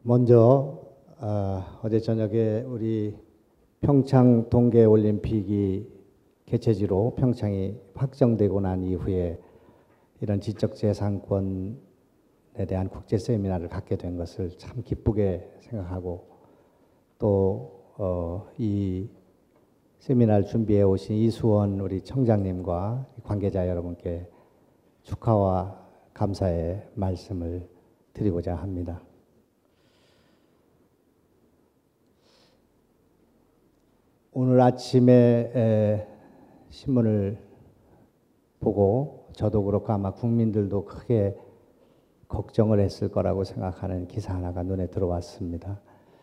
먼저 어제 저녁에 우리 평창 동계올림픽이 개최지로 평창이 확정되고 난 이후에 이런 지적재산권에 대한 국제 세미나를 갖게 된 것을 참 기쁘게 생각하고 또 이 세미나를 준비해 오신 이수원 우리 청장님과 관계자 여러분께 축하와 감사의 말씀을 드리고자 합니다. 오늘 아침에 신문을 보고 저도 그렇고 아마 국민들도 크게 걱정을 했을 거라고 생각하는 기사 하나가 눈에 들어왔습니다.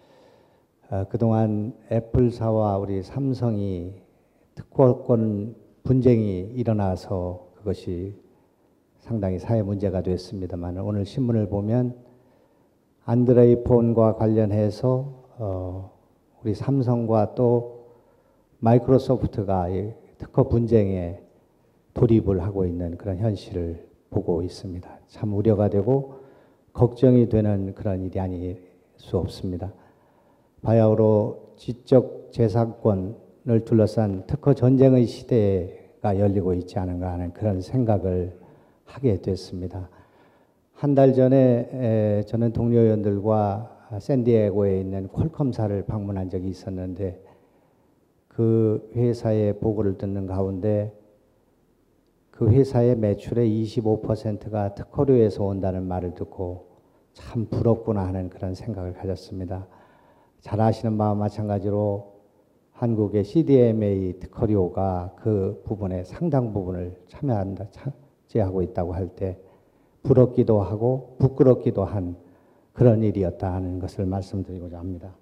그동안 애플사와 우리 삼성이 특허권 분쟁이 일어나서 그것이 상당히 사회 문제가 됐습니다만 오늘 신문을 보면 안드로이드 폰과 관련해서 우리 삼성과 또 마이크로소프트가 이 특허 분쟁에 돌입을 하고 있는 그런 현실을 보고 있습니다. 참 우려가 되고 걱정이 되는 그런 일이 아닐 수 없습니다. 바야흐로 지적 재산권을 둘러싼 특허 전쟁의 시대가 열리고 있지 않은가 하는 그런 생각을 하게 됐습니다. 한 달 전에 저는 동료 의원들과 샌디에고에 있는 퀄컴사를 방문한 적이 있었는데 그 회사의 보고를 듣는 가운데 그 회사의 매출의 25%가 특허료에서 온다는 말을 듣고 참 부럽구나 하는 그런 생각을 가졌습니다. 잘 아시는 바와 마찬가지로 한국의 CDMA 특허료가 그 부분의 상당 부분을 차지하고 있다고 할 때 부럽기도 하고 부끄럽기도 한 그런 일이었다 하는 것을 말씀드리고자 합니다.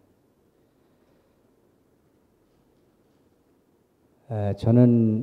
저는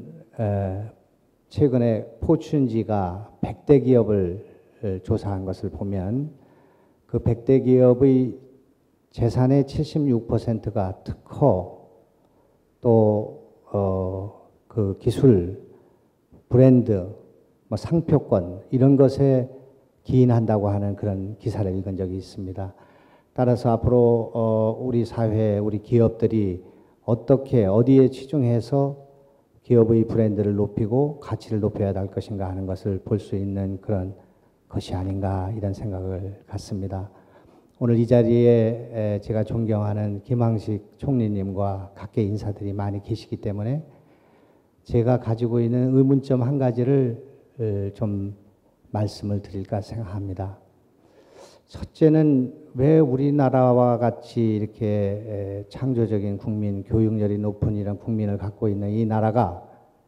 최근에 포춘지가 100대 기업을 조사한 것을 보면 그 100대 기업의 재산의 76%가 특허 또 그 기술, 브랜드, 뭐 상표권 이런 것에 기인한다고 하는 그런 기사를 읽은 적이 있습니다. 따라서 앞으로 우리 사회, 우리 기업들이 어떻게 어디에 치중해서 기업의 브랜드를 높이고 가치를 높여야 할 것인가 하는 것을 볼 수 있는 그런 것이 아닌가 이런 생각을 갖습니다. 오늘 이 자리에 제가 존경하는 김항식 총리님과 각계 인사들이 많이 계시기 때문에 제가 가지고 있는 의문점 한 가지를 좀 말씀을 드릴까 생각합니다. 첫째는 왜 우리나라와 같이 이렇게 창조적인 국민, 교육열이 높은 이런 국민을 갖고 있는 이 나라가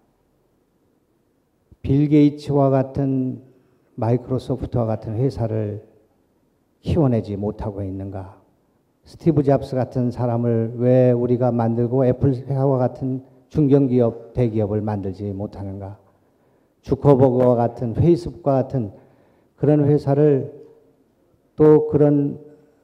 빌 게이츠와 같은 마이크로소프트와 같은 회사를 키워내지 못하고 있는가? 스티브 잡스 같은 사람을 왜 우리가 만들고 애플과 같은 중견기업, 대기업을 만들지 못하는가? 주커버그와 같은 페이스북과 같은 그런 회사를 또 그런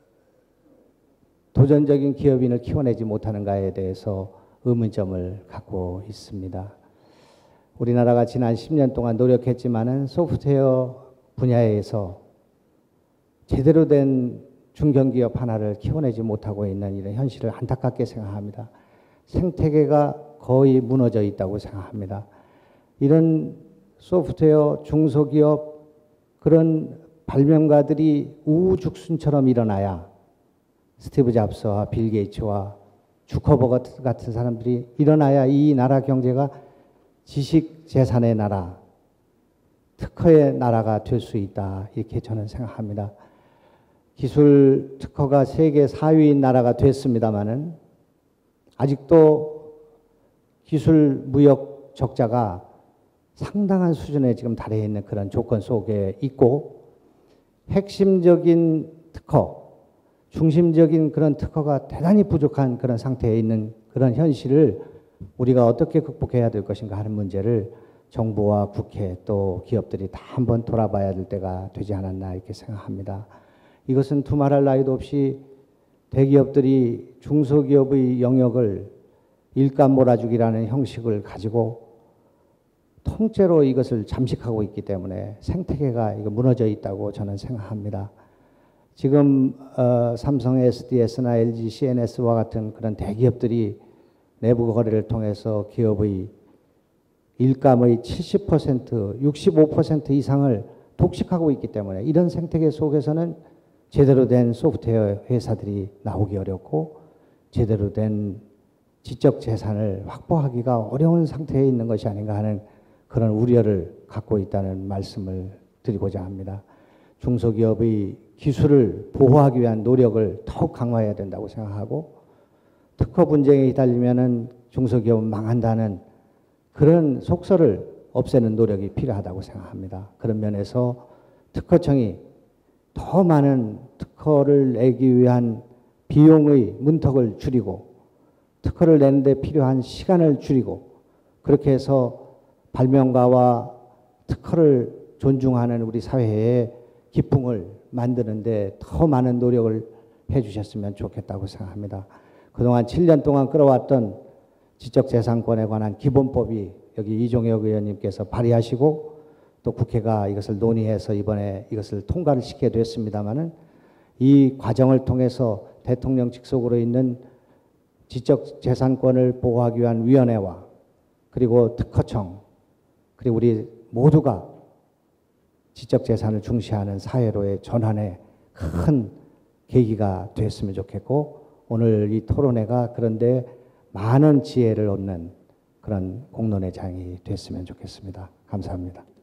도전적인 기업인을 키워내지 못하는가에 대해서 의문점을 갖고 있습니다. 우리나라가 지난 10년 동안 노력했지만은 소프트웨어 분야에서 제대로 된 중견기업 하나를 키워내지 못하고 있는 이런 현실을 안타깝게 생각합니다. 생태계가 거의 무너져 있다고 생각합니다. 이런 소프트웨어 중소기업 그런 발명가들이 우후죽순처럼 일어나야 스티브 잡스와 빌 게이츠와 주커버그 같은 사람들이 일어나야 이 나라 경제가 지식 재산의 나라, 특허의 나라가 될 수 있다 이렇게 저는 생각합니다. 기술 특허가 세계 4위인 나라가 됐습니다마는 아직도 기술 무역 적자가 상당한 수준에 지금 달해 있는 그런 조건 속에 있고 핵심적인 특허, 중심적인 그런 특허가 대단히 부족한 그런 상태에 있는 그런 현실을 우리가 어떻게 극복해야 될 것인가 하는 문제를 정부와 국회 또 기업들이 다 한번 돌아봐야 될 때가 되지 않았나 이렇게 생각합니다. 이것은 두말할 나위도 없이 대기업들이 중소기업의 영역을 일감 몰아주기라는 형식을 가지고 통째로 이것을 잠식하고 있기 때문에 생태계가 이거 무너져 있다고 저는 생각합니다. 지금 삼성 SDS나 LG CNS와 같은 그런 대기업들이 내부 거래를 통해서 기업의 일감의 70%, 65% 이상을 독식하고 있기 때문에 이런 생태계 속에서는 제대로 된 소프트웨어 회사들이 나오기 어렵고 제대로 된 지적 재산을 확보하기가 어려운 상태에 있는 것이 아닌가 하는 그런 우려를 갖고 있다는 말씀을 드리고자 합니다. 중소기업의 기술을 보호하기 위한 노력을 더욱 강화해야 된다고 생각하고 특허 분쟁에 휘달리면은 중소기업은 망한다는 그런 속설을 없애는 노력이 필요하다고 생각합니다. 그런 면에서 특허청이 더 많은 특허를 내기 위한 비용의 문턱을 줄이고 특허를 내는데 필요한 시간을 줄이고 그렇게 해서 발명가와 특허를 존중하는 우리 사회의 기풍을 만드는데 더 많은 노력을 해주셨으면 좋겠다고 생각합니다. 그동안 7년 동안 끌어왔던 지적재산권에 관한 기본법이 여기 이종혁 의원님께서 발의하시고 또 국회가 이것을 논의해서 이번에 이것을 통과를 시키게 됐습니다마는 이 과정을 통해서 대통령 직속으로 있는 지적재산권을 보호하기 위한 위원회와 그리고 특허청 그리고 우리 모두가 지적재산을 중시하는 사회로의 전환에 큰 계기가 됐으면 좋겠고 오늘 이 토론회가 그런데 많은 지혜를 얻는 그런 공론의 장이 됐으면 좋겠습니다. 감사합니다.